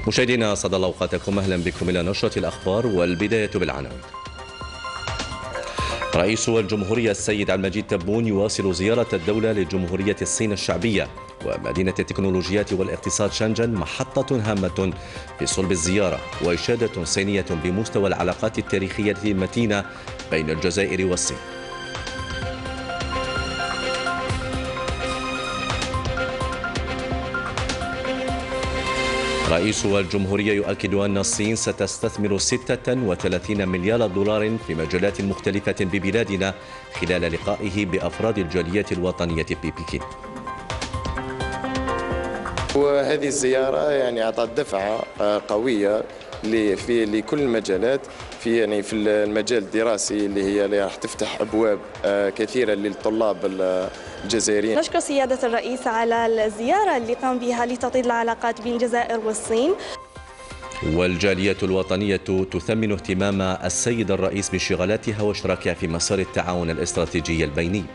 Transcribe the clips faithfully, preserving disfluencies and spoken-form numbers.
مشاهدينا صدى الله اوقاتكم، اهلا بكم الى نشرة الاخبار، والبداية بالعناوين. رئيس الجمهورية السيد عبد المجيد تبون يواصل زيارة الدولة لجمهورية الصين الشعبية، ومدينة التكنولوجيات والاقتصاد شنجن محطة هامة في صلب الزيارة، وإشادة صينية بمستوى العلاقات التاريخية المتينة بين الجزائر والصين. رئيس الجمهورية يؤكد أن الصين ستستثمر ستة وثلاثين مليار دولار في مجالات مختلفة ببلادنا خلال لقائه بأفراد الجالية الوطنية ببكين. وهذه الزيارة يعني أعطت دفعة قوية في لكل المجالات، في يعني في المجال الدراسي اللي هي اللي راح تفتح أبواب كثيرة للطلاب الجزائريين. نشكر سيادة الرئيس على الزيارة اللي قام بها لتطوير العلاقات بين الجزائر والصين. والجالية الوطنية تثمن اهتمام السيد الرئيس بانشغالاتها واشتراكها في مسار التعاون الاستراتيجي البيني.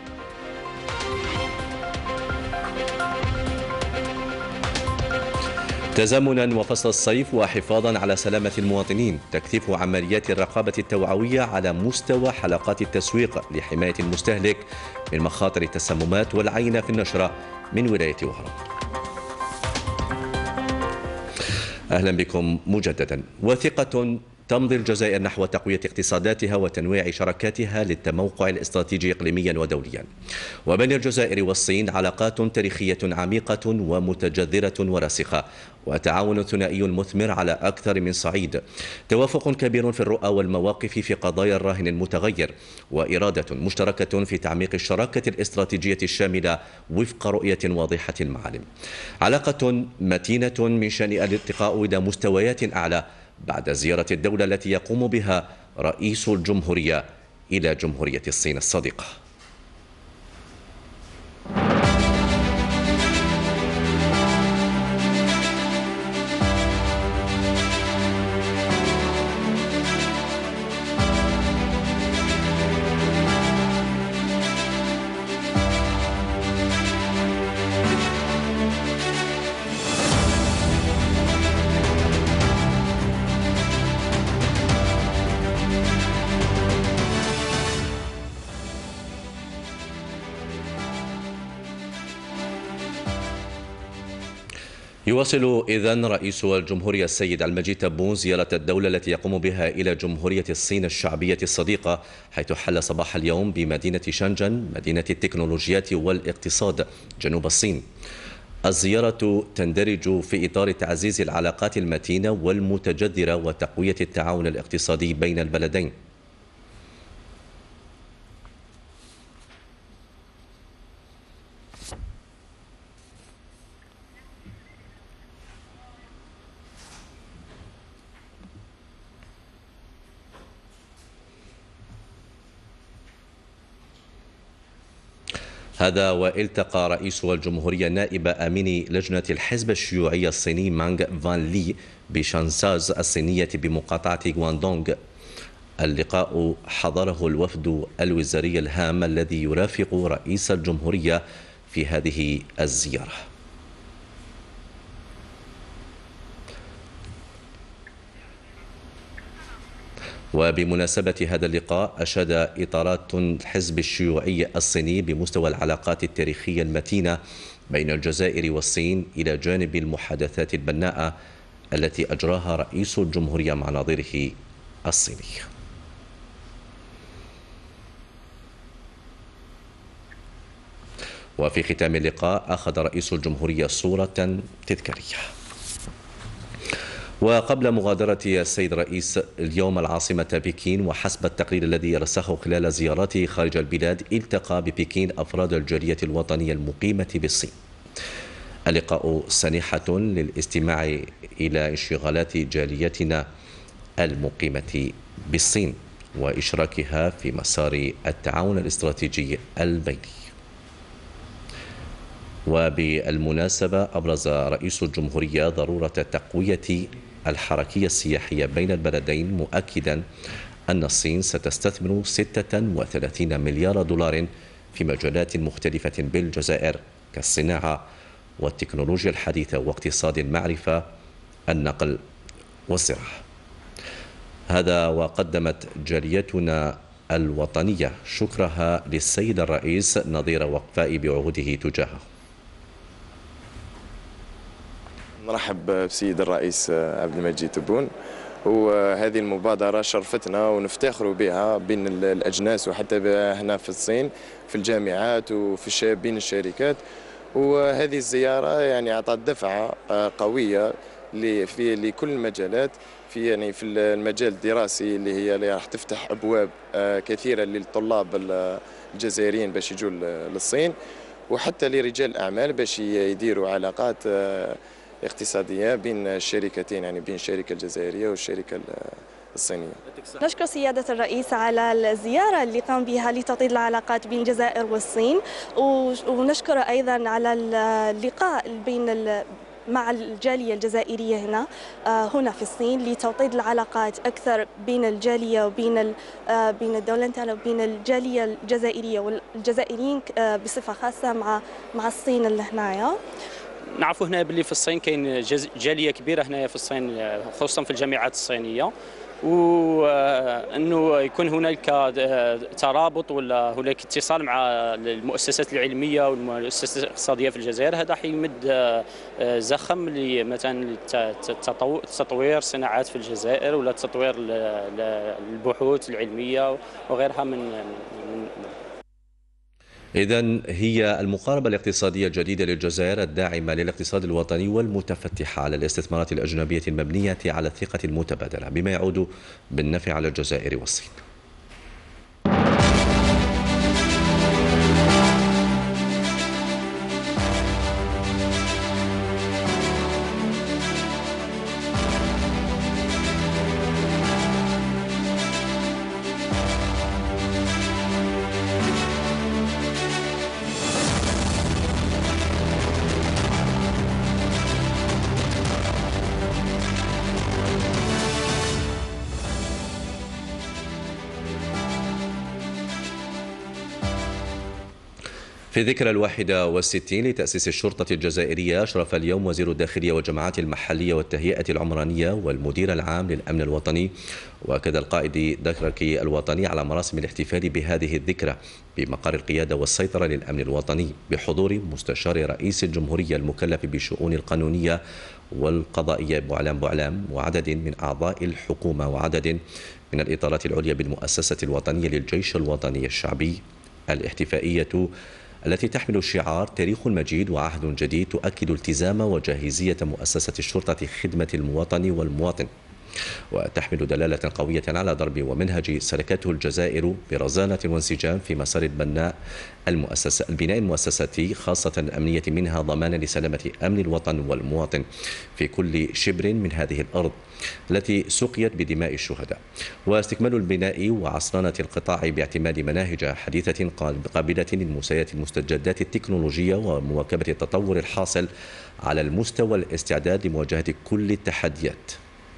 تزامنا وفصل الصيف وحفاظا على سلامة المواطنين، تكثيف عمليات الرقابة التوعوية على مستوى حلقات التسويق لحماية المستهلك من مخاطر التسممات والعينة في النشرة من ولاية وهران. أهلا بكم مجددا. وثقة تمضي الجزائر نحو تقوية اقتصاداتها وتنويع شراكاتها للتموقع الاستراتيجي إقليميا ودوليا. وبين الجزائر والصين علاقات تاريخية عميقة ومتجذرة وراسخة، وتعاون ثنائي مثمر على أكثر من صعيد، توافق كبير في الرؤى والمواقف في قضايا الراهن المتغير، وإرادة مشتركة في تعميق الشراكة الاستراتيجية الشاملة وفق رؤية واضحة المعالم. علاقة متينة من شأن الارتقاء إلى مستويات أعلى بعد زيارة الدولة التي يقوم بها رئيس الجمهورية إلى جمهورية الصين الصديقة. يواصل إذن رئيس الجمهورية السيد عبد المجيد تبون زيارة الدولة التي يقوم بها إلى جمهورية الصين الشعبية الصديقة، حيث حل صباح اليوم بمدينة شنجن مدينة التكنولوجيات والاقتصاد جنوب الصين. الزيارة تندرج في إطار تعزيز العلاقات المتينة والمتجذرة وتقوية التعاون الاقتصادي بين البلدين. هذا والتقى رئيس الجمهورية نائب أمين لجنة الحزب الشيوعي الصيني مانغ فان لي بشانساز الصينية بمقاطعة غواندونغ. اللقاء حضره الوفد الوزاري الهام الذي يرافق رئيس الجمهورية في هذه الزيارة. وبمناسبة هذا اللقاء أشاد إطارات الحزب الشيوعي الصيني بمستوى العلاقات التاريخية المتينة بين الجزائر والصين إلى جانب المحادثات البناءة التي أجراها رئيس الجمهورية مع نظيره الصيني. وفي ختام اللقاء أخذ رئيس الجمهورية صورة تذكارية. وقبل مغادرة السيد الرئيس اليوم العاصمة بكين، وحسب التقرير الذي رسخه خلال زيارته خارج البلاد، التقى ببكين أفراد الجالية الوطنية المقيمة بالصين. اللقاء سنحة للاستماع إلى انشغالات جاليتنا المقيمة بالصين وإشراكها في مسار التعاون الاستراتيجي البيني. وبالمناسبة أبرز رئيس الجمهورية ضرورة تقوية الحركية السياحية بين البلدين، مؤكدا أن الصين ستستثمر ستة وثلاثين مليار دولار في مجالات مختلفة بالجزائر كالصناعة والتكنولوجيا الحديثة واقتصاد المعرفة النقل والصراحة. هذا وقدمت جاليتنا الوطنية شكرها للسيد الرئيس نظير وقفاء بعهوده تجاهه. نرحب بالسيد الرئيس عبد المجيد تبون، وهذه المبادرة شرفتنا ونفتخر بها بين الأجناس وحتى هنا في الصين في الجامعات وفي بين الشركات. وهذه الزيارة يعني أعطت دفعة قوية في لكل المجالات، في يعني في المجال الدراسي اللي هي اللي راح تفتح أبواب كثيرة للطلاب الجزائريين باش يجوا للصين، وحتى لرجال الأعمال باش يديروا علاقات اقتصادية بين الشركتين، يعني بين الشركة الجزائرية والشركة الصينية. نشكر سيادة الرئيس على الزيارة اللي قام بها لتطوير العلاقات بين الجزائر والصين، ونشكر أيضا على اللقاء بين مع الجالية الجزائرية هنا هنا في الصين لتوطيد العلاقات أكثر بين الجالية وبين بين الدولة نتاعنا وبين الجالية الجزائرية والجزائريين بصفة خاصة مع مع الصين اللي هنايا. نعرفوا هنا باللي في الصين كاين جاليه كبيره هنايا في الصين، خصوصا في الجامعات الصينيه، وانه يكون هناك ترابط ولا هناك اتصال مع المؤسسات العلميه والمؤسسات الاقتصاديه في الجزائر. هذا حيمد زخم مثلا تطوير صناعات في الجزائر ولا تطوير البحوث العلميه وغيرها من إذن هي المقاربة الاقتصادية الجديدة للجزائر الداعمة للاقتصاد الوطني والمتفتحة على الاستثمارات الأجنبية المبنية على الثقة المتبادلة، بما يعود بالنفع على الجزائر والصين. في ذكرى الواحدة والستين لتأسيس الشرطة الجزائرية، أشرف اليوم وزير الداخلية والجماعات المحلية والتهيئة العمرانية والمدير العام للأمن الوطني وكذا القائد دكركي الوطني على مراسم الاحتفال بهذه الذكرى بمقر القيادة والسيطرة للأمن الوطني بحضور مستشار رئيس الجمهورية المكلف بالشؤون القانونية والقضائية بوعلام بوعلام وعدد من أعضاء الحكومة وعدد من الإطارات العليا بالمؤسسة الوطنية للجيش الوطني الشعبي. الاحتفائية التي تحمل شعار تاريخ مجيد وعهد جديد تؤكد التزام وجاهزية مؤسسة الشرطة خدمة المواطن والمواطن، وتحمل دلالة قوية على ضرب ومنهج سلكته الجزائر برزانة وانسجام في مسار البناء المؤسسة البناء المؤسساتي خاصة الأمنية، منها ضمانا لسلامة أمن الوطن والمواطن في كل شبر من هذه الأرض التي سقيت بدماء الشهداء، واستكمال البناء وعصرنة القطاع باعتماد مناهج حديثة قابلة للمساياة المستجدات التكنولوجية ومواكبة التطور الحاصل على المستوى الاستعداد لمواجهة كل التحديات.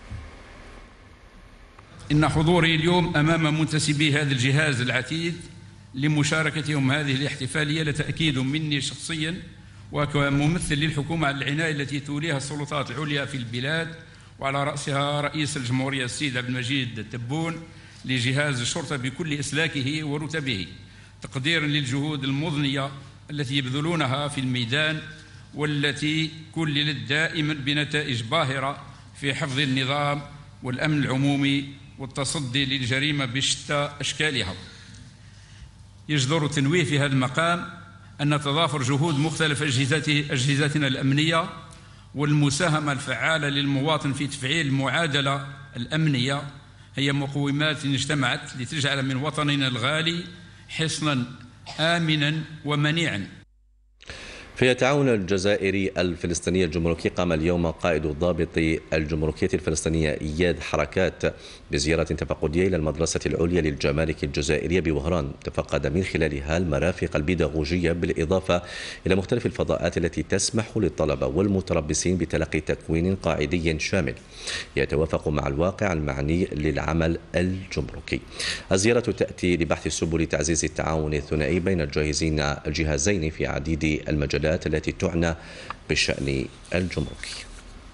إن حضوري اليوم أمام منتسبي هذا الجهاز العتيد لمشاركتهم هذه الاحتفالية لتأكيد مني شخصيا وكممثل للحكومة على العناية التي توليها السلطات العليا في البلاد، وعلى رأسها رئيس الجمهورية السيد عبد المجيد تبون لجهاز الشرطة بكل إسلاكه ورتبه، تقديرا للجهود المضنية التي يبذلونها في الميدان والتي كللت دائما بنتائج باهرة في حفظ النظام والأمن العمومي والتصدي للجريمة بشتى أشكالها. يجدر التنويه في هذا المقام أن تضافر جهود مختلف أجهزتنا الأمنية والمساهمة الفعالة للمواطن في تفعيل المعادلة الأمنية هي مقومات اجتمعت لتجعل من وطننا الغالي حصنا آمنا ومنيعا. في التعاون الجزائري الفلسطيني الجمركي، قام اليوم قائد الضابط الجمركية الفلسطينية إياد حركات بزيارة تفقدية إلى المدرسة العليا للجمارك الجزائرية بوهران، تفقد من خلالها المرافق البيداغوجية بالإضافة إلى مختلف الفضاءات التي تسمح للطلبة والمتربصين بتلقي تكوين قاعدي شامل يتوافق مع الواقع المعني للعمل الجمركي. الزيارة تأتي لبحث سبل تعزيز التعاون الثنائي بين الجاهزين الجهازين في عديد المجالات التي تعنى بالشأن الجمركي.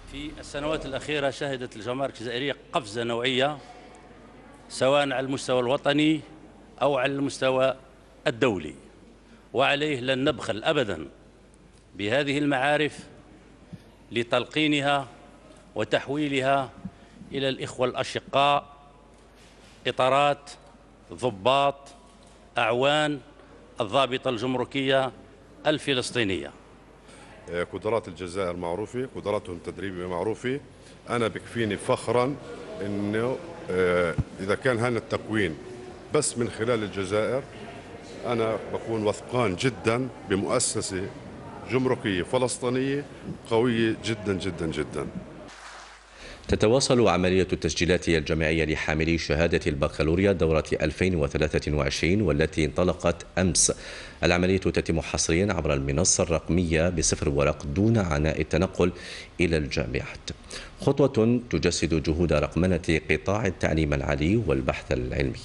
في السنوات الأخيرة شهدت الجمارك الجزائرية قفزة نوعية سواء على المستوى الوطني أو على المستوى الدولي، وعليه لن نبخل أبدا بهذه المعارف لتلقينها وتحويلها إلى الإخوة الأشقاء إطارات، ضباط، أعوان الضابطة الجمركية الفلسطينية. قدرات الجزائر معروفة، قدراتهم التدريبية معروفة. أنا بكفيني فخرا أنه إذا كان هذا التكوين بس من خلال الجزائر، أنا بكون وثقان جدا بمؤسسة جمركية فلسطينية قوية جدا جدا جدا. تتواصل عملية التسجيلات الجامعية لحاملي شهادة البكالوريا دورة ألفين وثلاثة وعشرين والتي انطلقت أمس. العملية تتم حصريا عبر المنصة الرقمية بصفر ورق دون عناء التنقل إلى الجامعات، خطوة تجسد جهود رقمنة قطاع التعليم العالي والبحث العلمي.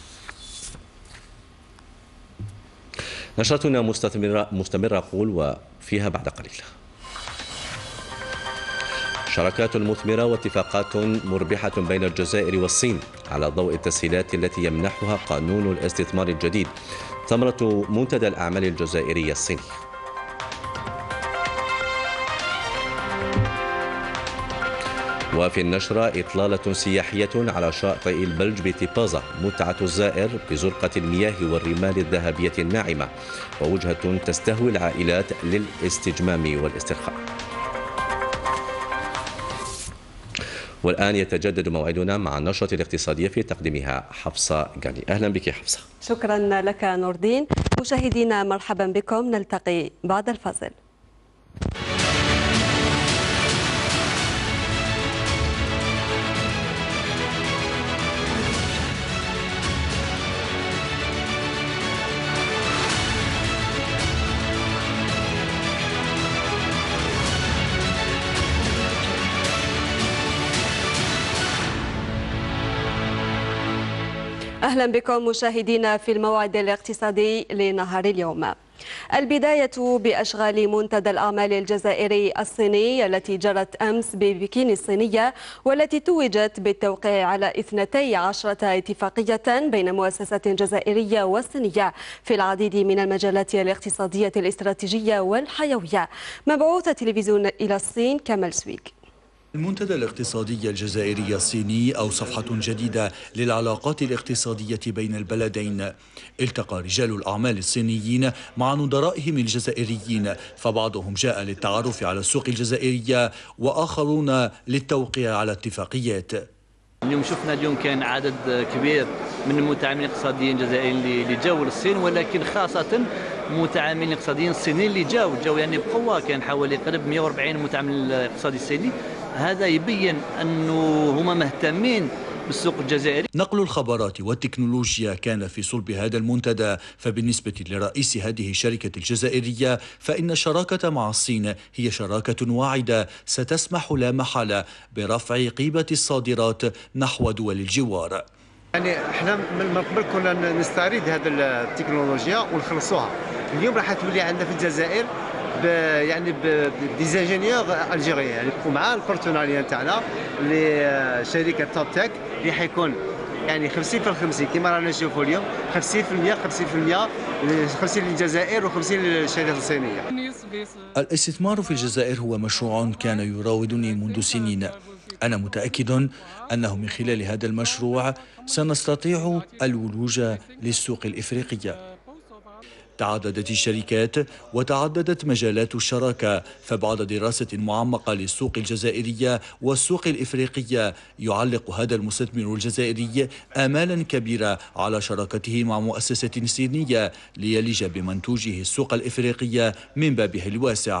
نشرتنا مستمرة مستمرة أقول وفيها بعد قليل. شراكات مثمرة واتفاقات مربحة بين الجزائر والصين على ضوء التسهيلات التي يمنحها قانون الاستثمار الجديد، ثمرة منتدى الأعمال الجزائري الصيني. وفي النشرة إطلالة سياحية على شاطئ البلج بتيبازا، متعة الزائر بزرقة المياه والرمال الذهبية الناعمة، ووجهة تستهوي العائلات للاستجمام والاسترخاء. والآن يتجدد موعدنا مع النشرة الاقتصادية في تقديمها حفصة غاني. أهلا بك حفصة. شكرا لك نور الدين. مشاهدينا مرحبا بكم، نلتقي بعد الفاصل. أهلا بكم مشاهدينا في الموعد الاقتصادي لنهار اليوم. البداية بأشغال منتدى الأعمال الجزائري الصيني التي جرت أمس ببكين الصينية، والتي توجت بالتوقيع على اثنتي عشرة اتفاقية بين مؤسسات جزائرية وصينية في العديد من المجالات الاقتصادية الاستراتيجية والحيوية. مبعوث تلفزيون إلى الصين كمال سويك. المنتدى الاقتصادي الجزائري الصيني أو صفحة جديدة للعلاقات الاقتصادية بين البلدين. التقى رجال الأعمال الصينيين مع نظرائهم الجزائريين، فبعضهم جاء للتعرف على السوق الجزائرية وآخرون للتوقيع على اتفاقيات. اليوم شفنا اليوم كان عدد كبير من المتعاملين الاقتصاديين الجزائريين اللي جاوا للصين، ولكن خاصة متعاملين اقتصاديين الصينيين اللي جاوا جاوا يعني بقوة. كان حوالي قرب مئة وأربعين متعامل اقتصادي صيني. هذا يبين أنه هما مهتمين بالسوق الجزائري. نقل الخبرات والتكنولوجيا كان في صلب هذا المنتدى، فبالنسبة لرئيس هذه الشركة الجزائرية فإن الشراكة مع الصين هي شراكة واعدة ستسمح لا محالة برفع قيمة الصادرات نحو دول الجوار. يعني احنا من قبل كنا نستعرض هذه التكنولوجيا ونخلصوها. اليوم راح تولي عندنا في الجزائر يعني بديزاينيور الجيريان، يعني ومع البارتناريا تاعنا لشركه توب تك اللي حيكون يعني خمسين في خمسين كما رانا نشوفوا اليوم، خمسين بالمئة خمسين بالمئة خمسين للجزائر وخمسين للشركه الصينيه. الاستثمار في الجزائر هو مشروع كان يراودني منذ سنين. أنا متأكد أنه من خلال هذا المشروع سنستطيع الولوج للسوق الإفريقية. تعددت الشركات وتعددت مجالات الشراكة، فبعد دراسة معمقة للسوق الجزائرية والسوق الإفريقية يعلق هذا المستثمر الجزائري آمالا كبيرة على شراكته مع مؤسسة صينية ليلج بمنتوجه السوق الإفريقية من بابه الواسع.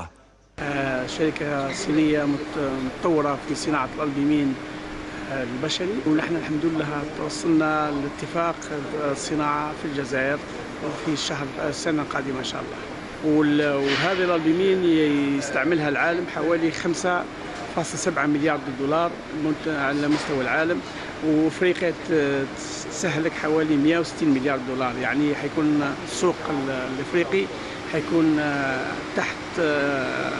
شركة صينية متطورة في صناعة الألبومين البشري، ونحن الحمد لله توصلنا لاتفاق الصناعة في الجزائر في الشهر السنة القادمة إن شاء الله. وهذه الألبومين يستعملها العالم حوالي خمسة فاصلة سبعة مليار دولار على مستوى العالم، وأفريقيا تستهلك حوالي مئة وستين مليار دولار. يعني حيكون السوق الإفريقي حيكون تحت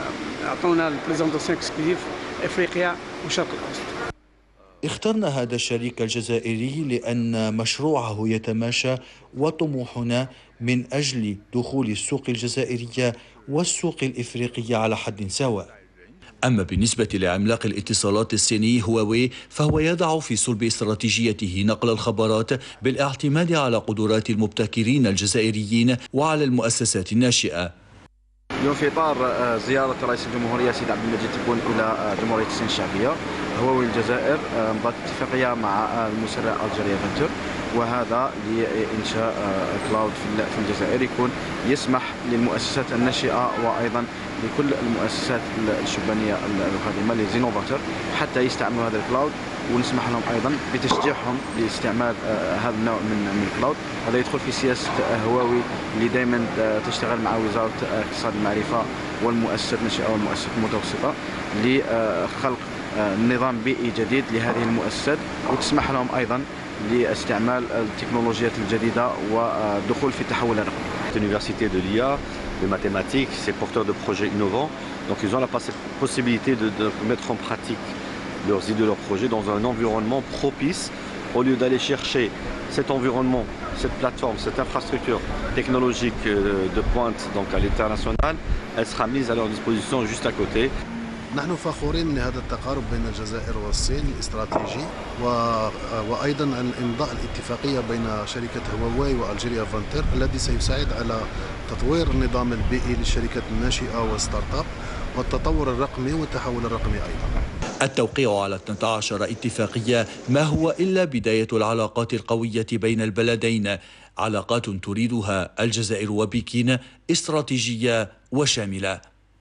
اعطونا البريزونطاسيون اكسكلوزيف افريقيا والشرق الاوسط. اخترنا هذا الشريك الجزائري لأن مشروعه يتماشى وطموحنا من أجل دخول السوق الجزائرية والسوق الإفريقية على حد سواء. أما بالنسبة لعملاق الاتصالات الصيني هواوي فهو يضع في صلب استراتيجيته نقل الخبرات بالاعتماد على قدرات المبتكرين الجزائريين وعلى المؤسسات الناشئة. اليوم في إطار زيارة رئيس الجمهورية سيد عبد المجيد تبون إلى جمهورية الصين الشعبية، هواوي الجزائر مضت اتفاقية مع المسرع ألجيريا فنتور، وهذا لإنشاء كلاود في الجزائر يكون يسمح للمؤسسات الناشئة وأيضا لكل المؤسسات الشبانية القادمة لزينوفاتور حتى يستعملوا هذا الكلاود، ونسمح لهم أيضا بتشجيعهم لاستعمال هذا النوع من الكلاود. هذا يدخل في سياسة هواوي اللي دائما تشتغل مع وزارة اقتصاد المعرفة والمؤسسات الناشئة والمؤسسات المتوسطة لخلق نظام بيئي جديد لهذه المؤسسات، وتسمح لهم أيضا لاستعمال التكنولوجيات الجديدة والدخول في التحول الرقمي. L'université de l'I A, de mathématiques, c'est porteur de projets innovants, donc ils ont la possibilité de, de mettre en pratique leurs idées, leurs projets dans un environnement propice, au lieu d'aller chercher cet environnement, cette plateforme, cette infrastructure technologique de pointe donc à l'international, elle sera mise à leur disposition juste à côté. نحن فخورين لهذا التقارب بين الجزائر والصين الاستراتيجي، وأيضا إمضاء الاتفاقية بين شركة هواوي وألجيريا فانتر الذي سيساعد على تطوير النظام البيئي للشركات الناشئة والستارت اب والتطور الرقمي والتحول الرقمي أيضا. التوقيع على اثنتي عشرة اتفاقية ما هو إلا بداية العلاقات القوية بين البلدين، علاقات تريدها الجزائر وبكين استراتيجية وشاملة.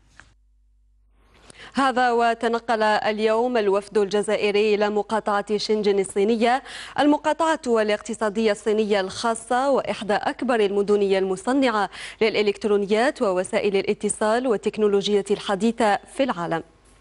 هذا وتنقل اليوم الوفد الجزائري إلى مقاطعة شنجن الصينية، المقاطعة الاقتصادية الصينية الخاصة وإحدى أكبر المدن المصنعة للإلكترونيات ووسائل الاتصال والتكنولوجيا الحديثة في العالم.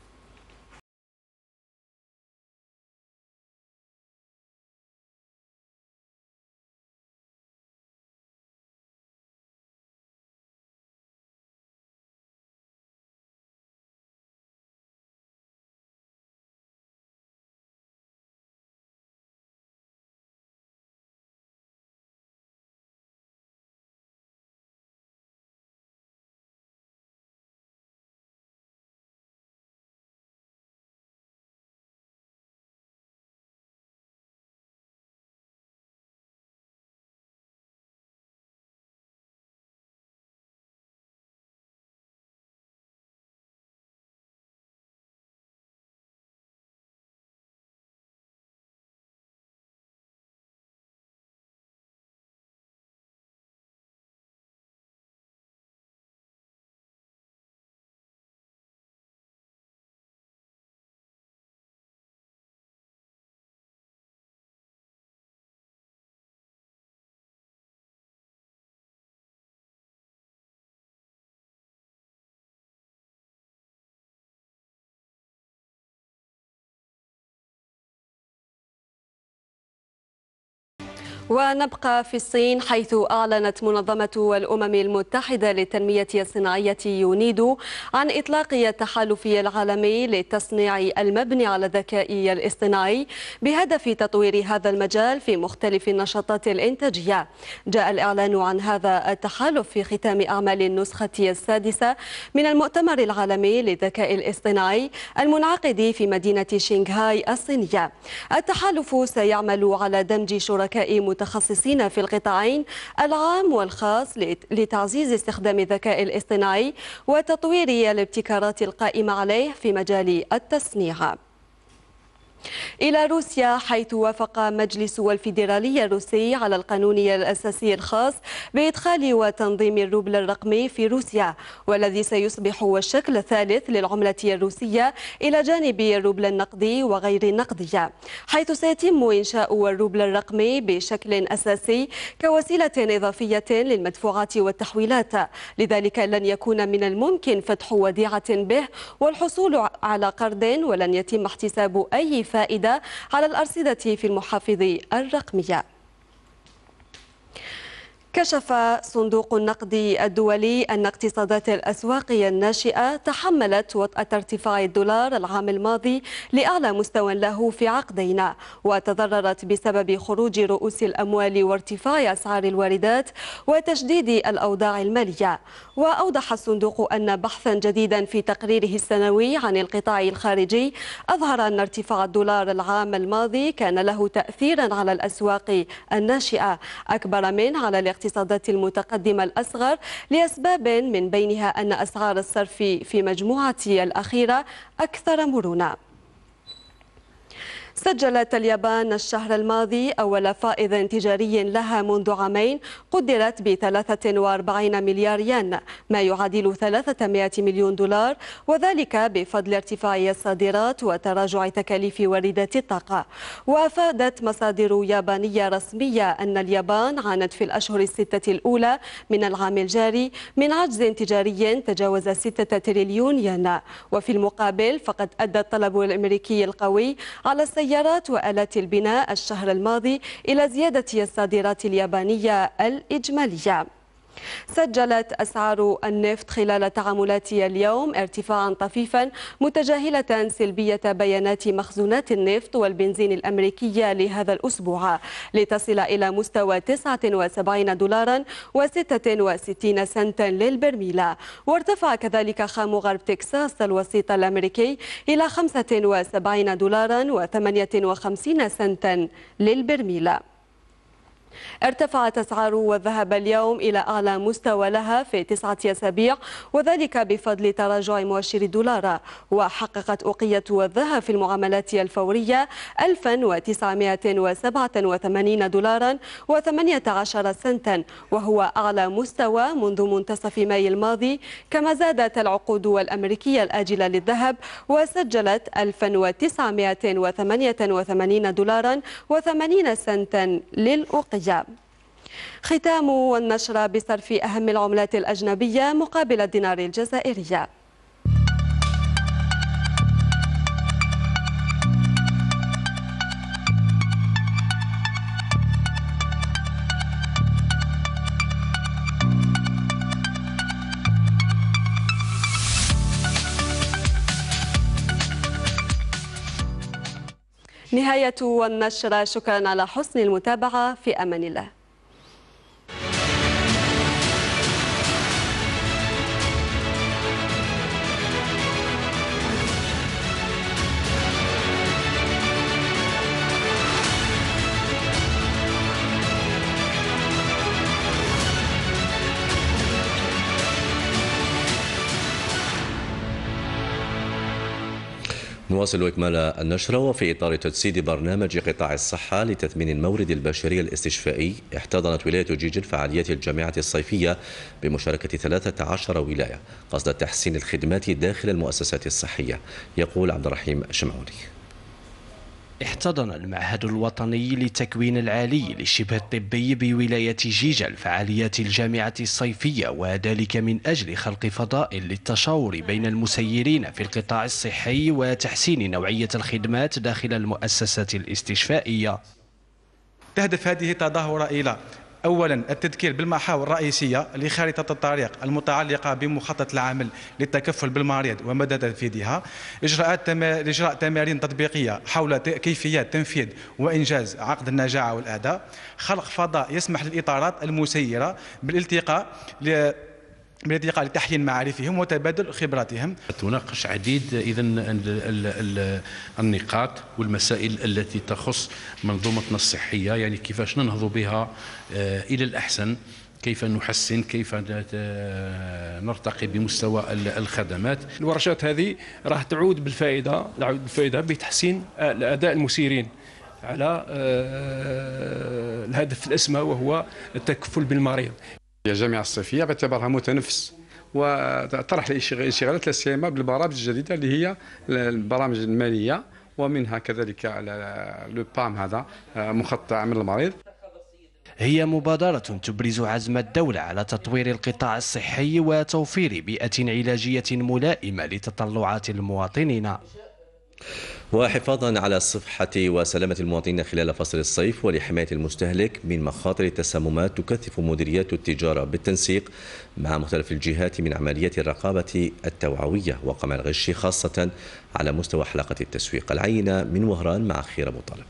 ونبقى في الصين، حيث أعلنت منظمة الأمم المتحدة للتنمية الصناعية يونيدو عن إطلاق التحالف العالمي للتصنيع المبني على الذكاء الاصطناعي بهدف تطوير هذا المجال في مختلف النشاطات الإنتاجية. جاء الإعلان عن هذا التحالف في ختام أعمال النسخة السادسة من المؤتمر العالمي للذكاء الاصطناعي المنعقد في مدينة شنغهاي الصينية. التحالف سيعمل على دمج شركاء متخصصين في القطاعين العام والخاص لتعزيز استخدام الذكاء الاصطناعي وتطوير الابتكارات القائمة عليه في مجال التصنيع. إلى روسيا، حيث وافق مجلس الفيدرالي الروسي على القانون الأساسي الخاص بإدخال وتنظيم الروبل الرقمي في روسيا، والذي سيصبح هو الشكل الثالث للعملة الروسية إلى جانب الروبل النقدي وغير النقدية، حيث سيتم إنشاء الروبل الرقمي بشكل أساسي كوسيلة إضافية للمدفوعات والتحويلات. لذلك لن يكون من الممكن فتح وديعة به والحصول على قرض، ولن يتم احتساب أي فائدة على الأرصدة في المحافظ الرقمية. كشف صندوق النقد الدولي أن اقتصادات الأسواق الناشئة تحملت وطأة ارتفاع الدولار العام الماضي لأعلى مستوى له في عقدين، وتضررت بسبب خروج رؤوس الأموال وارتفاع أسعار الواردات وتشديد الأوضاع المالية. وأوضح الصندوق أن بحثا جديدا في تقريره السنوي عن القطاع الخارجي أظهر أن ارتفاع الدولار العام الماضي كان له تأثيرا على الأسواق الناشئة أكبر من على الاقتصادات المتقدمة الأصغر لأسباب من بينها أن أسعار الصرف في مجموعة الأخيرة أكثر مرونة. سجلت اليابان الشهر الماضي أول فائض تجاري لها منذ عامين قدرت ب ثلاثة وأربعين مليار ين، ما يعادل ثلاثمائة مليون دولار، وذلك بفضل ارتفاع الصادرات وتراجع تكاليف واردات الطاقة. وأفادت مصادر يابانية رسمية أن اليابان عانت في الأشهر الستة الأولى من العام الجاري من عجز تجاري تجاوز ستة تريليون ين، وفي المقابل فقد أدى الطلب الأمريكي القوي على السيارات وآلات البناء الشهر الماضي إلى زيادة الصادرات اليابانية الإجمالية. سجلت أسعار النفط خلال تعاملات اليوم ارتفاعا طفيفا متجاهلة سلبية بيانات مخزونات النفط والبنزين الأمريكية لهذا الأسبوع لتصل إلى مستوى تسعة وسبعين دولارا وستة وستين سنتا للبرميل. وارتفع كذلك خام غرب تكساس الوسيط الأمريكي إلى خمسة وسبعين دولارا وثمانية وخمسين سنتا للبرميل. ارتفعت أسعار الذهب اليوم إلى أعلى مستوى لها في تسعة أسابيع، وذلك بفضل تراجع مؤشر الدولار. وحققت أوقية الذهب في المعاملات الفورية ألف وتسعمائة وسبعة وثمانين دولارا وثمانية عشر سنتا، وهو أعلى مستوى منذ منتصف ماي الماضي. كما زادت العقود الأمريكية الآجلة للذهب وسجلت ألف وتسعمائة وثمانية وثمانين دولارا وثمانين سنتا للأوقية. ختام النشرة بصرف أهم العملات الأجنبية مقابل الدينار الجزائري. نهاية النشرة، شكرا على حسن المتابعة، في أمان الله. نواصل إكمال النشرة. وفي إطار تجسيد برنامج قطاع الصحة لتثمين المورد البشري الاستشفائي، احتضنت ولاية جيجل فعاليات الجامعة الصيفية بمشاركة ثلاثة عشر ولاية قصد تحسين الخدمات داخل المؤسسات الصحية. يقول عبد الرحيم الشمعوني. احتضن المعهد الوطني للتكوين العالي للشبه الطبي بولاية جيجل فعاليات الجامعة الصيفية، وذلك من أجل خلق فضاء للتشاور بين المسيرين في القطاع الصحي وتحسين نوعية الخدمات داخل المؤسسات الاستشفائية. تهدف هذه التظاهرة إلى أولا التذكير بالمحاور الرئيسية لخارطة الطريق المتعلقة بمخطط العمل للتكفل بالمريض ومدى تنفيذها، إجراءات إجراء تمارين تطبيقية حول كيفيات تنفيذ وإنجاز عقد النجاعة والأداء، خلق فضاء يسمح للإطارات المسيرة بالالتقاء بالالتقاء لتحيين معارفهم وتبادل خبراتهم. تناقش عديد إذن النقاط والمسائل التي تخص منظومتنا الصحية، يعني كيفاش ننهض بها إلى الأحسن، كيف نحسن، كيف نرتقي بمستوى الخدمات. الورشات هذه راح تعود بالفائدة تعود بالفائدة بتحسين الأداء المسيرين على الهدف الأسمى وهو التكفل بالمريض. الجامعة الصيفية باعتبارها متنفس وتطرح الانشغالات لا سيما بالبرامج الجديدة اللي هي البرامج المالية، ومنها كذلك لو بام هذا مخطط عمل المريض. هي مبادرة تبرز عزم الدولة على تطوير القطاع الصحي وتوفير بيئة علاجية ملائمة لتطلعات المواطنين. وحفاظا على صحة وسلامة المواطنين خلال فصل الصيف ولحماية المستهلك من مخاطر التسممات، تكثف مديريات التجارة بالتنسيق مع مختلف الجهات من عمليات الرقابة التوعوية وقمع الغش، خاصة على مستوى حلقة التسويق. العينة من وهران مع خير أبو طالب.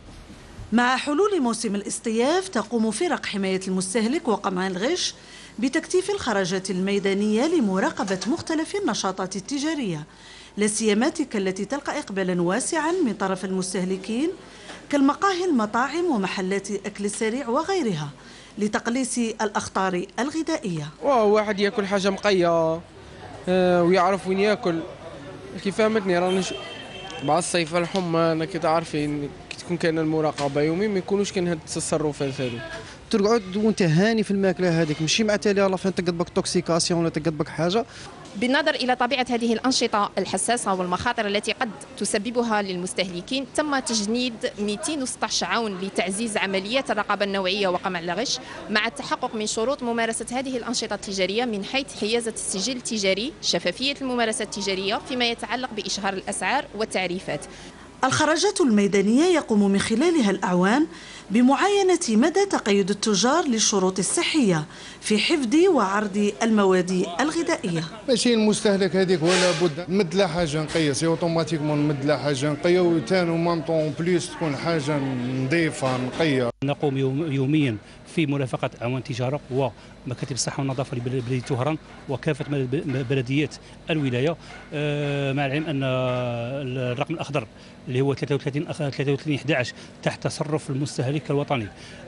مع حلول موسم الاصطياف تقوم فرق حماية المستهلك وقمع الغش بتكثيف الخرجات الميدانية لمراقبة مختلف النشاطات التجارية، لا سيما تلك التي تلقى إقبالا واسعا من طرف المستهلكين كالمقاهي، المطاعم ومحلات الأكل السريع وغيرها، لتقليص الأخطار الغذائية. واحد ياكل حاجة مقية ويعرف وين ياكل، كيف فهمتني راني مع الصيف الحمى انا كي تعرفين كي تكون كاين المراقبه يومي ما يكونوش كاين هاد التصرفات هادو، تقعد وانت هاني في الماكله هذيك، ماشي مع تالي الله فين تقد بك توكسيكاسيون ولا تقد بك حاجه. بالنظر إلى طبيعة هذه الأنشطة الحساسة والمخاطر التي قد تسببها للمستهلكين، تم تجنيد مئتين وستة عشر عون لتعزيز عمليات الرقابة النوعية وقمع الغش، مع التحقق من شروط ممارسة هذه الأنشطة التجارية من حيث حيازة السجل التجاري، شفافية الممارسة التجارية فيما يتعلق بإشهار الأسعار والتعريفات. الخرجات الميدانية يقوم من خلالها الأعوان بمعاينة مدى تقيد التجار للشروط الصحية في حفظ وعرض المواد الغذائية. ماشي المستهلك هذيك ولا بد مد لا حاجة نقية، سي اوتوماتيكمون مد لا حاجة نقية، وثاني مامطون بليس تكون حاجة نظيفة نقية. نقوم يوميا في مرافقة أعوان تجارة ومكاتب الصحة والنظافة لبلدية وهران وكافة بلديات الولاية، مع العلم أن الرقم الأخضر اللي هو ثلاثة وثلاثين ثلاثة وثلاثين أحد عشر تحت تصرف المستهلك الوطني.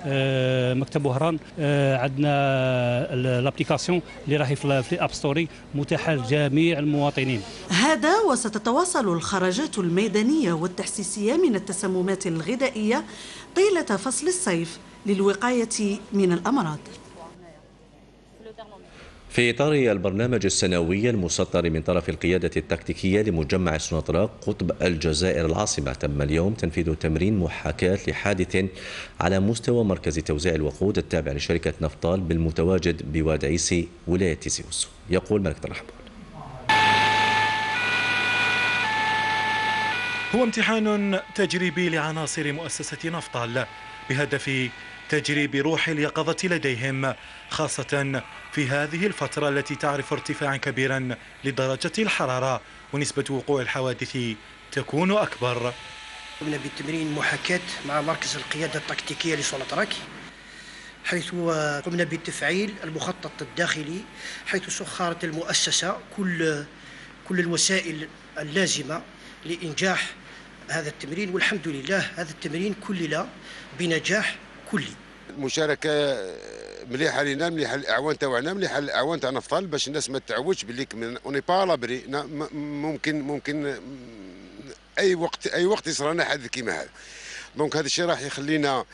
مكتب وهران عندنا الابليكاسيون اللي راهي في الاب ستوري متاحه لجميع المواطنين. هذا وستتواصل الخرجات الميدانية والتحسيسية من التسممات الغذائية طيلة فصل الصيف للوقاية من الأمراض. في إطار البرنامج السنوي المسطر من طرف القيادة التكتيكية لمجمع سوناطراك قطب الجزائر العاصمة، تم اليوم تنفيذ تمرين محاكاة لحادث على مستوى مركز توزيع الوقود التابع لشركة نفطال بالمتواجد بواد عيسي ولاية تيزي وزو. يقول ملك الرحمن. هو امتحان تجريبي لعناصر مؤسسة نفطال بهدف تجريب روح اليقظة لديهم، خاصة في هذه الفترة التي تعرف ارتفاعا كبيرا لدرجة الحرارة ونسبة وقوع الحوادث تكون أكبر. قمنا بتمرين محاكاة مع مركز القيادة التكتيكية لسوناطراك، حيث قمنا بتفعيل المخطط الداخلي، حيث سخرت المؤسسة كل كل الوسائل اللازمة لإنجاح هذا التمرين، والحمد لله هذا التمرين كلل بنجاح كلي. المشاركه مليحه لينا، مليحه الاعوان تاعنا، مليحه الاعوان تاع نفطال، باش الناس ما تعودش باللي اوني با لابري، ممكن ممكن اي وقت اي وقت يصرى لنا حادث كيما هذا. دونك هذا الشيء راح يخلينا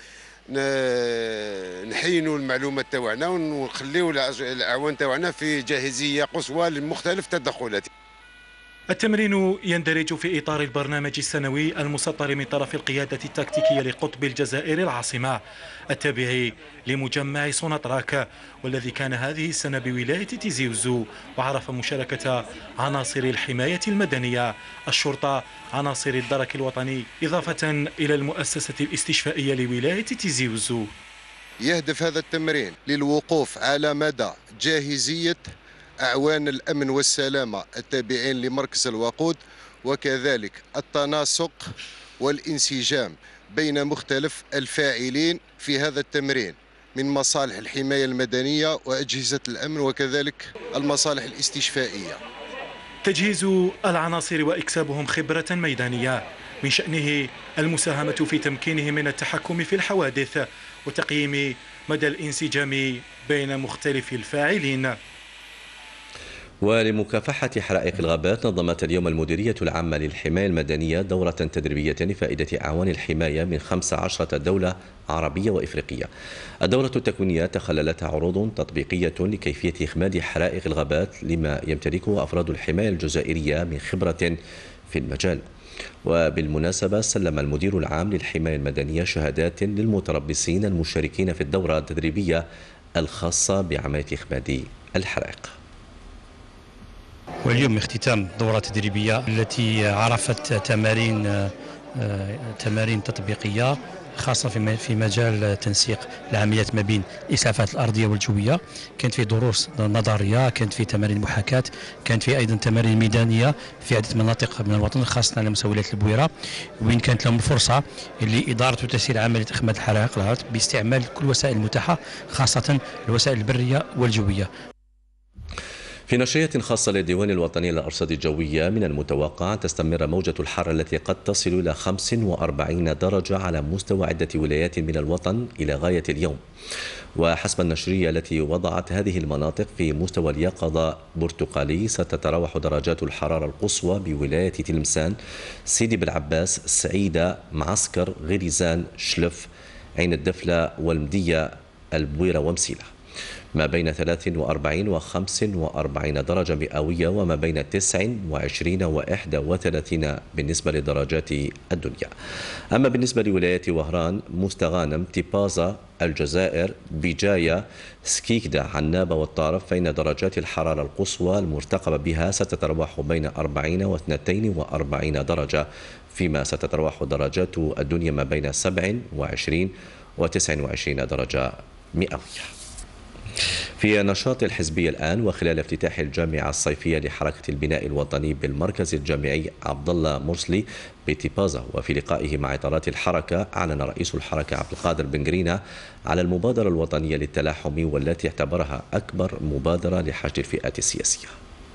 نحينوا المعلومات تاعنا ونخليوا الاعوان تاعنا في جاهزيه قصوى لمختلف التدخلات. التمرين يندرج في إطار البرنامج السنوي المسطر من طرف القيادة التكتيكية لقطب الجزائر العاصمة التابع لمجمع سوناطراك، والذي كان هذه السنة بولاية تيزي وزو، وعرف مشاركة عناصر الحماية المدنية، الشرطة، عناصر الدرك الوطني، إضافة إلى المؤسسة الاستشفائية لولاية تيزي وزو. يهدف هذا التمرين للوقوف على مدى جاهزية أعوان الأمن والسلامة التابعين لمركز الوقود، وكذلك التناسق والانسجام بين مختلف الفاعلين في هذا التمرين من مصالح الحماية المدنية وأجهزة الأمن وكذلك المصالح الاستشفائية. تجهيز العناصر وإكسابهم خبرة ميدانية من شأنه المساهمة في تمكينهم من التحكم في الحوادث وتقييم مدى الانسجام بين مختلف الفاعلين. ولمكافحة حرائق الغابات نظمت اليوم المديرية العامة للحماية المدنية دورة تدريبية لفائدة أعوان الحماية من خمس عشرة دولة عربية وإفريقية. الدورة التكوينية تخللتها عروض تطبيقية لكيفية إخماد حرائق الغابات لما يمتلكه أفراد الحماية الجزائرية من خبرة في المجال. وبالمناسبة سلم المدير العام للحماية المدنية شهادات للمتربصين المشاركين في الدورة التدريبية الخاصة بعملية إخماد الحرائق. واليوم اختتام الدورة التدريبية التي عرفت تمارين تمارين تطبيقية خاصة في في مجال تنسيق العمليات ما بين الإسعافات الأرضية والجوية. كانت في دروس نظرية، كانت في تمارين محاكاة، كانت في أيضا تمارين ميدانية في عدة مناطق من الوطن خاصة على مساولات البويرة، وين كانت لهم الفرصة لإدارة وتسيير عملية إخماد الحرائق الأرض باستعمال كل الوسائل المتاحة خاصة الوسائل البرية والجوية. في نشرية خاصة للديوان الوطني للأرصاد الجوية، من المتوقع أن تستمر موجة الحر التي قد تصل إلى خمس وأربعين درجة على مستوى عدة ولايات من الوطن إلى غاية اليوم. وحسب النشرية التي وضعت هذه المناطق في مستوى اليقظة برتقالي، ستتراوح درجات الحرارة القصوى بولاية تلمسان، سيدي بالعباس، سعيدة، معسكر، غريزان، شلف، عين الدفلة، والمدية، البويرة ومسيلة، ما بين ثلاث وأربعين وخمس وأربعين درجة مئوية، وما بين تسع وعشرين وإحدى وثلاثين بالنسبة لدرجات الدنيا. أما بالنسبة لولايات وهران، مستغانم، تيبازا، الجزائر، بجاية، سكيكدا، عنابة والطارف، فإن درجات الحرارة القصوى المرتقبة بها ستتراوح بين أربعين واثنين وأربعين درجة، فيما ستتراوح درجات الدنيا ما بين سبع وعشرين وتسع وعشرين درجة مئوية. في نشاط الحزبية الآن، وخلال افتتاح الجامعة الصيفية لحركة البناء الوطني بالمركز الجامعي عبد الله مرسلي بتيبازا، وفي لقائه مع إطارات الحركة، أعلن رئيس الحركة عبد القادر بن قرينة على المبادرة الوطنية للتلاحم، والتي اعتبرها أكبر مبادرة لحشد الفئات السياسية.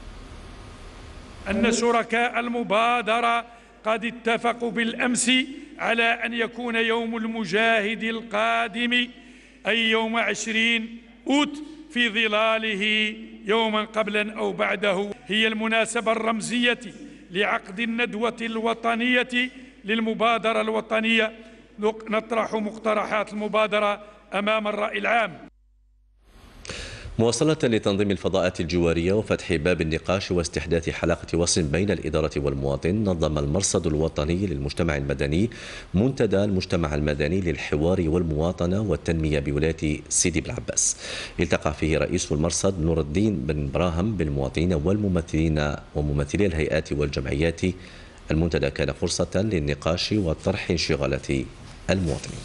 أن شركاء المبادرة قد اتفقوا بالأمس على أن يكون يوم المجاهد القادم أي يوم عشرين أوت في ظلاله يوما قبلا أو بعده هي المناسبة الرمزية لعقد الندوة الوطنية للمبادرة الوطنية. نطرح مقترحات المبادرة أمام الرأي العام. مواصلة لتنظيم الفضاءات الجوارية وفتح باب النقاش واستحداث حلقة وصل بين الإدارة والمواطن، نظم المرصد الوطني للمجتمع المدني منتدى المجتمع المدني للحوار والمواطنة والتنمية بولاية سيدي بالعباس. التقى فيه رئيس المرصد نور الدين بن براهم بالمواطنين والممثلين وممثلي الهيئات والجمعيات. المنتدى كان فرصة للنقاش وطرح انشغالات المواطنين.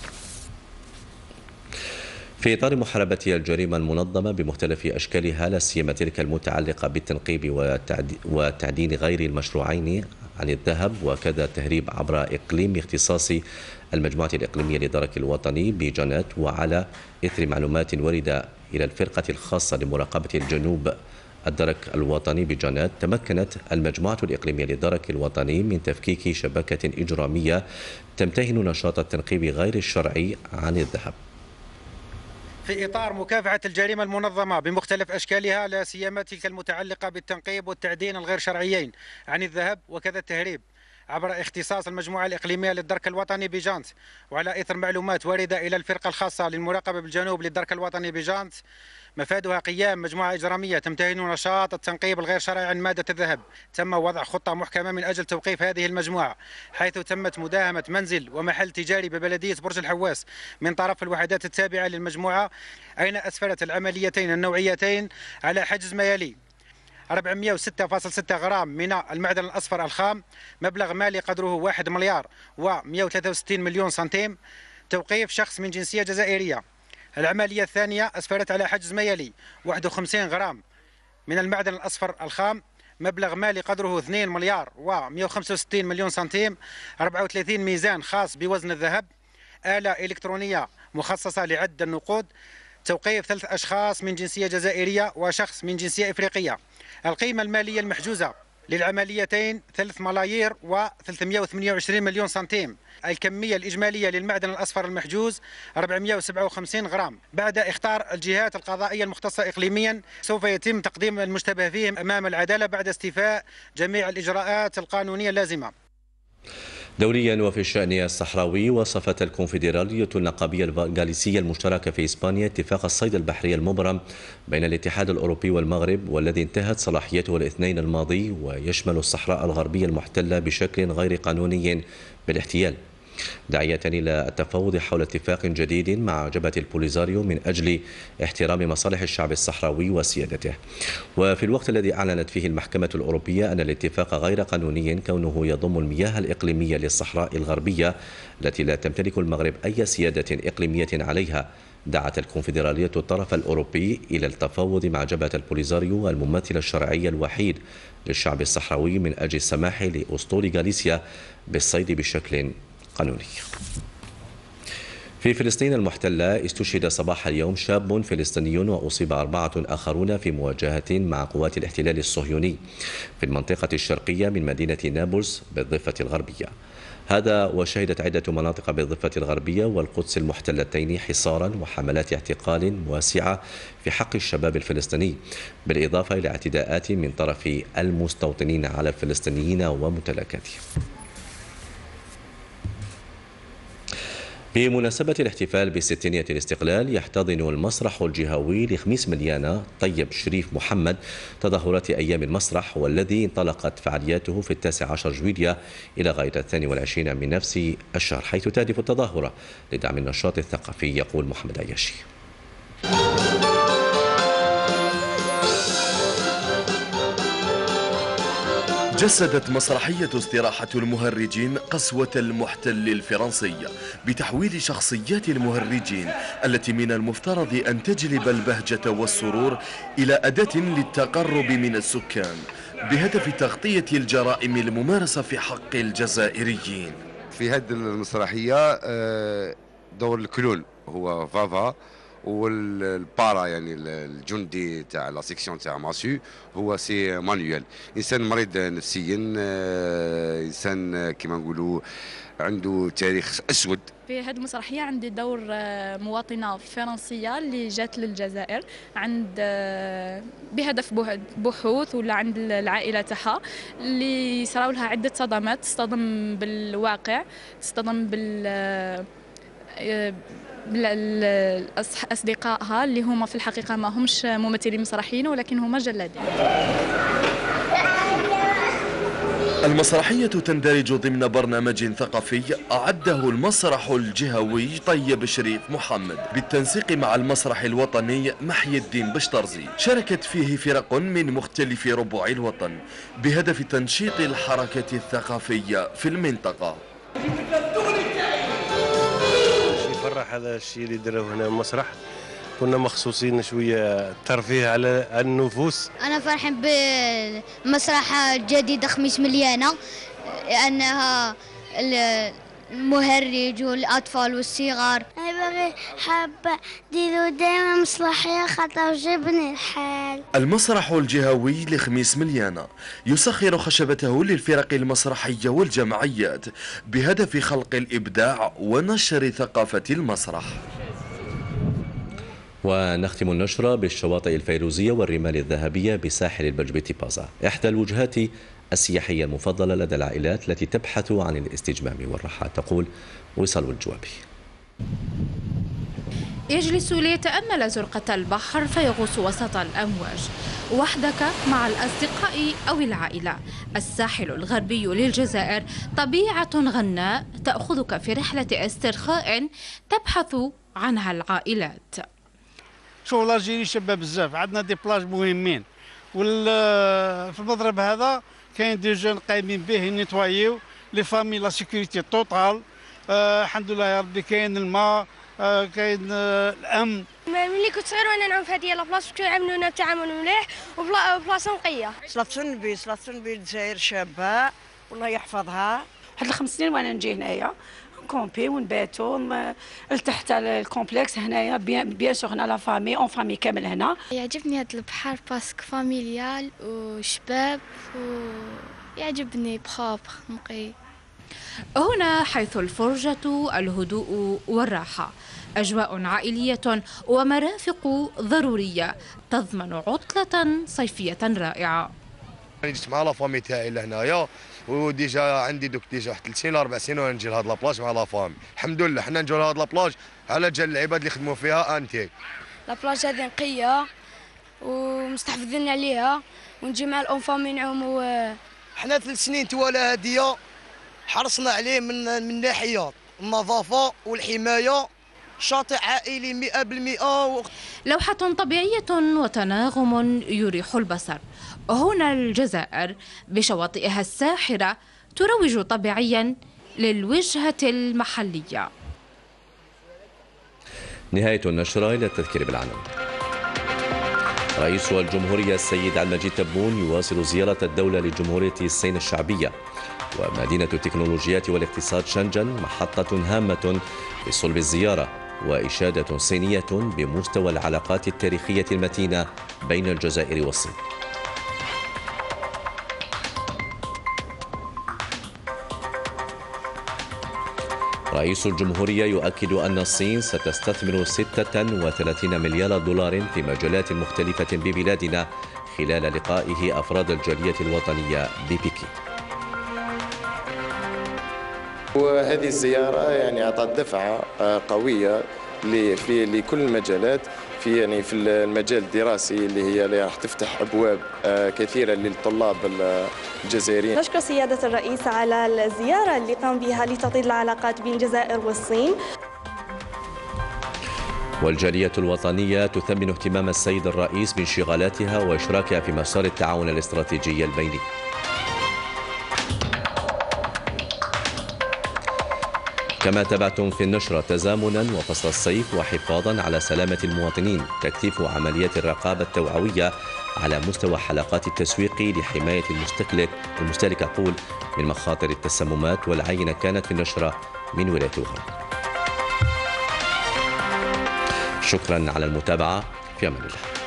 في إطار محاربة الجريمة المنظمة بمختلف أشكالها، لا سيما تلك المتعلقة بالتنقيب وتعدين غير المشروعين عن الذهب، وكذا التهريب عبر إقليم اختصاص المجموعة الإقليمية للدرك الوطني بجنات، وعلى إثر معلومات وردة إلى الفرقة الخاصة لمراقبة الجنوب الدرك الوطني بجنات، تمكنت المجموعة الإقليمية للدرك الوطني من تفكيك شبكة إجرامية تمتهن نشاط التنقيب غير الشرعي عن الذهب. في إطار مكافحة الجريمة المنظمة بمختلف أشكالها، لا سيما تلك المتعلقة بالتنقيب والتعدين الغير شرعيين عن الذهب وكذا التهريب، عبر اختصاص المجموعة الإقليمية للدرك الوطني بجانت، وعلى إثر معلومات واردة إلى الفرقة الخاصة للمراقبة بالجنوب للدرك الوطني بجانت، مفادها قيام مجموعة إجرامية تمتهن نشاط التنقيب الغير شرعي عن مادة الذهب. تم وضع خطة محكمة من أجل توقيف هذه المجموعة، حيث تمت مداهمة منزل ومحل تجاري ببلدية برج الحواس من طرف الوحدات التابعة للمجموعة، أين أسفرت العمليتين النوعيتين على حجز ما يلي: أربعمئة وستة فاصلة ستة غرام من المعدن الأصفر الخام، مبلغ مالي قدره واحد مليار ومئة وثلاثة وستين مليون سنتيم، توقيف شخص من جنسية جزائرية. العملية الثانية أسفرت على حجز ما يلي: واحد وخمسين غرام من المعدن الأصفر الخام، مبلغ مالي قدره اثنين مليار ومئة وخمسة وستين مليون سنتيم، أربعة وثلاثين ميزان خاص بوزن الذهب، آلة إلكترونية مخصصة لعد النقود، توقيف ثلاث أشخاص من جنسية جزائرية وشخص من جنسية إفريقية. القيمة المالية المحجوزة للعمليتين ثلاث ملايير وثلاثمئة وثمانية وعشرين مليون سنتيم. الكمية الإجمالية للمعدن الأصفر المحجوز أربعمئة وسبعة وخمسين غرام. بعد إخطار الجهات القضائية المختصة إقليميا، سوف يتم تقديم المشتبه فيهم أمام العدالة بعد استيفاء جميع الإجراءات القانونية اللازمة. دوليا وفي الشأن الصحراوي، وصفت الكونفدرالية النقابية الغاليسية المشتركة في إسبانيا اتفاق الصيد البحري المبرم بين الاتحاد الأوروبي والمغرب، والذي انتهت صلاحيته الاثنين الماضي، ويشمل الصحراء الغربية المحتلة بشكل غير قانوني بالاحتيال. داعية إلى التفاوض حول اتفاق جديد مع جبهة البوليزاريو من أجل احترام مصالح الشعب الصحراوي وسيادته. وفي الوقت الذي أعلنت فيه المحكمة الأوروبية أن الاتفاق غير قانوني كونه يضم المياه الإقليمية للصحراء الغربية التي لا تمتلك المغرب أي سيادة إقليمية عليها، دعت الكونفدرالية الطرف الأوروبي إلى التفاوض مع جبهة البوليزاريو الممثل الشرعي الوحيد للشعب الصحراوي من أجل السماح لأسطول غاليسيا بالصيد بشكل قانوني. في فلسطين المحتلة استشهد صباح اليوم شاب فلسطيني وأصيب أربعة آخرون في مواجهة مع قوات الاحتلال الصهيوني في المنطقة الشرقية من مدينة نابلس بالضفة الغربية. هذا وشهدت عدة مناطق بالضفة الغربية والقدس المحتلتين حصارا وحملات اعتقال واسعة في حق الشباب الفلسطيني، بالإضافة إلى اعتداءات من طرف المستوطنين على الفلسطينيين وممتلكاتهم. بمناسبة الاحتفال بستينية الاستقلال يحتضن المسرح الجهوي لخميس مليانة طيب شريف محمد تظاهرات أيام المسرح، والذي انطلقت فعالياته في التاسع عشر جويلية إلى غاية الثاني والعشرين من نفس الشهر، حيث تهدف التظاهرة لدعم النشاط الثقافي. يقول محمد عياشي. جسدت مسرحية استراحة المهرجين قسوة المحتل الفرنسي بتحويل شخصيات المهرجين التي من المفترض أن تجلب البهجة والسرور إلى أداة للتقرب من السكان بهدف تغطية الجرائم الممارسة في حق الجزائريين. في هذه المسرحية دور الكلون هو فافا، والبارا يعني الجندي تاع لا سيكسيون تاع ماسيو هو سي مانويل، انسان مريض نفسيا، انسان كما نقولوا عنده تاريخ اسود. في هذه المسرحيه عندي دور مواطنه فرنسيه اللي جات للجزائر عند بهدف بحوث ولا عند العائله تاعها اللي صراو لها عده صدمات، تصطدم بالواقع، تصطدم بال أصدقائها اللي هما في الحقيقة ما همش ممثلين مسرحيين ولكن هما جلادين. المسرحية تندرج ضمن برنامج ثقافي أعده المسرح الجهوي طيب شريف محمد بالتنسيق مع المسرح الوطني محي الدين بشترزي. شاركت فيه فرق من مختلف ربوع الوطن بهدف تنشيط الحركة الثقافية في المنطقة. فرح هذا الشيء اللي دروه هنا المسرح، كنا مخصوصين شويه ترفيه على النفوس. انا فرحان بالمسرح الجديد خميس مليانه لانها المهرج والاطفال والصغار. انا باغي حابه ديروا دائما مسرحيه خاطر جبني الحال. المسرح الجهوي لخميس مليانة يسخر خشبته للفرق المسرحية والجمعيات بهدف خلق الإبداع ونشر ثقافة المسرح. ونختم النشرة بالشواطئ الفيروزية والرمال الذهبية بساحل البجبتي بازا، إحدى الوجهات السياحية المفضلة لدى العائلات التي تبحث عن الاستجمام والراحة. تقول وصال الجوابي. يجلس ليتأمل زرقة البحر فيغوص وسط الأمواج وحدك مع الأصدقاء أو العائلة. الساحل الغربي للجزائر طبيعة غناء تأخذك في رحلة استرخاء تبحث عنها العائلات. شغل الجيري شباب بزاف، عندنا دي بلاج مهمين، وفي المضرب هذا كاين دي جون قايمين به ينيتوايو لي فامي لا سيكوريتي توتال. آه الحمد لله يا ربي، كاين الماء، آه كاين آه الامن. ملي كنت صغير وانا نعوم في هذه لابلاص كانوا يعاملونا بتعامل مليح وبلاصه نقيه. صلاة النبي صلاة النبي الجزائر شابه والله يحفظها. واحد الخمس سنين وانا نجي هنايا كومبي ونباتو لتحت الكومبلكس هنايا بيان بيان سور هنا لا فامي اون فامي كامل هنا. يعجبني هذا البحر باسكو فاميليال وشباب ويعجبني بخابر نقي. هنا حيث الفرجة الهدوء والراحة، أجواء عائلية ومرافق ضرورية تضمن عطلة صيفية رائعة. جيت مع لا فامي تاعي لهنايا وديجا عندي دوك ديجا واحد ثلاث سنين ولا اربع سنين وانا نجي لهاد لابلاج مع لا فامي. الحمد لله حنا نجيو لهاد لابلاج على جال العباد اللي يخدموا فيها انتي. لابلاج هذه نقيه ومستحفظين عليها ونجي مع الاون فامي نعوموا. حنا ثلاث سنين توالى هاديه حرصنا عليه من من ناحيات النظافة والحماية، شاطئ عائلي مئة بالمئة. لوحة طبيعية وتناغم يريح البصر. هنا الجزائر بشواطئها الساحرة تروج طبيعيا للوجهة المحلية. نهاية النشرة. إلى التذكير بالعناوين. رئيس الجمهورية السيد عبد المجيد تبون يواصل زيارة الدولة لجمهورية الصين الشعبية، ومدينة التكنولوجيات والاقتصاد شنجن محطة هامة في صلب الزيارة، وإشادة صينية بمستوى العلاقات التاريخية المتينة بين الجزائر والصين. رئيس الجمهورية يؤكد أن الصين ستستثمر ستة وثلاثين مليار دولار في مجالات مختلفة ببلادنا خلال لقائه أفراد الجالية الوطنية ببكين. وهذه الزيارة يعني أعطت دفعة قوية في لكل المجالات، في يعني في المجال الدراسي اللي هي اللي راح تفتح ابواب كثيره للطلاب الجزائريين. نشكر سياده الرئيس على الزياره اللي قام بها لتطوير العلاقات بين الجزائر والصين. والجالية الوطنية تثمن اهتمام السيد الرئيس بانشغالاتها وإشراكها في مسار التعاون الاستراتيجي البيني. كما تابعتم في النشرة تزامنا وفصل الصيف وحفاظا على سلامة المواطنين تكثيف عمليات الرقابة التوعوية على مستوى حلقات التسويق لحماية المستهلك المستهلك أقول من مخاطر التسممات، والعينة كانت في النشرة من ولاية وهران. شكرا على المتابعة، في أمان الله.